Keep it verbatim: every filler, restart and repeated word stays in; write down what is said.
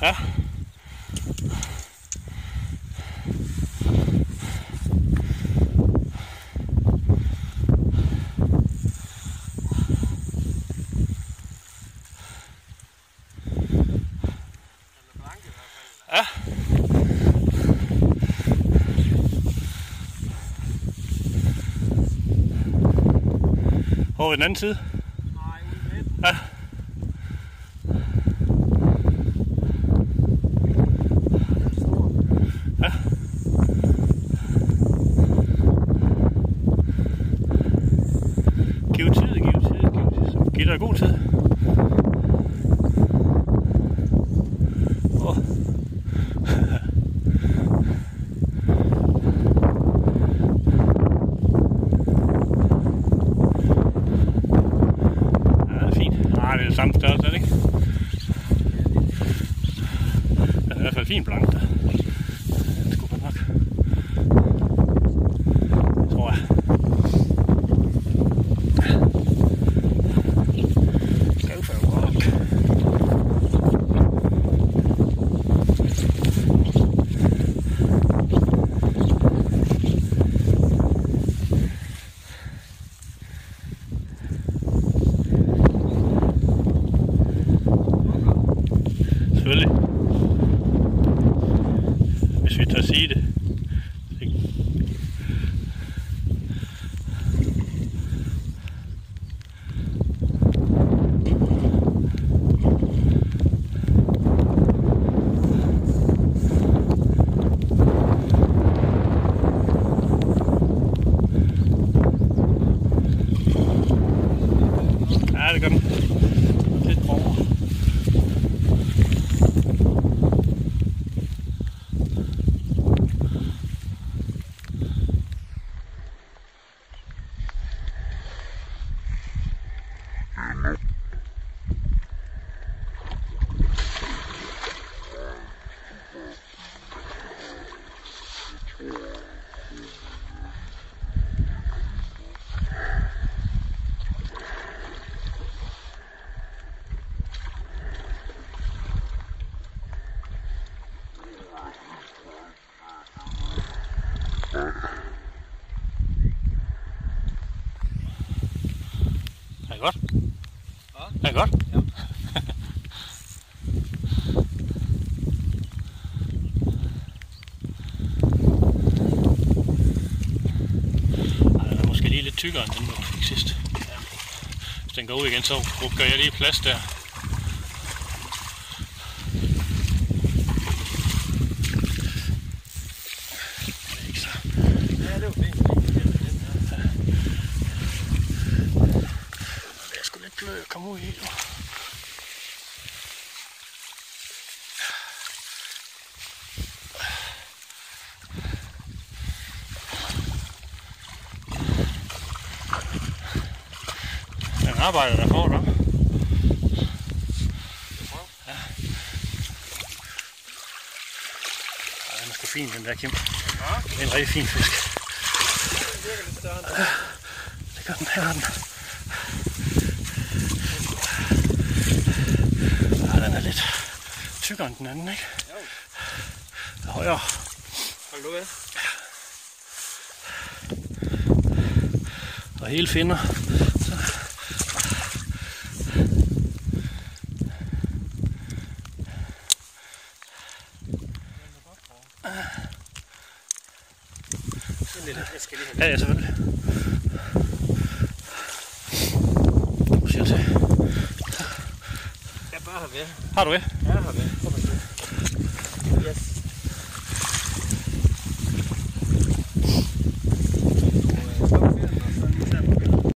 Ja. Ja. Over ved den anden side? Nej, ude midt. Ja. Ja. Giv tid, giv tid, giv tid. Giv dig god tid. Åh. Det er samme størrelse, er det ikke? Den er i hvert fald fin blank der. Den skulle godt nok. Tror jeg. Go for a walk. Selvfølgelig. Hvis vi tør sige det. Ja, det gør den. Lidt over. Er det godt? Ja. Er det godt? Ja. Ej, den er måske lige lidt tykkere end den, du fik sidst. Ja. Hvis den går ud igen, så gør jeg lige plads der. Ja, det var fint. Det er sgu lidt blød at komme ud i. Den arbejder der for, hva'? Ja. Ej, den er sgu fin, den der, Kim. Det er en rigtig fin fisk. Den virker lidt større end Ja, det gør den her, den. Ja, den er lidt tykkere end den anden, ikke? Jo. Højere. Hold du ved. Og hele finder. Så. Jeg skal lige have Ja, ja, selvfølgelig. Hvad siger du til? Jeg bare have ved. Har du ved? Jeg har ved.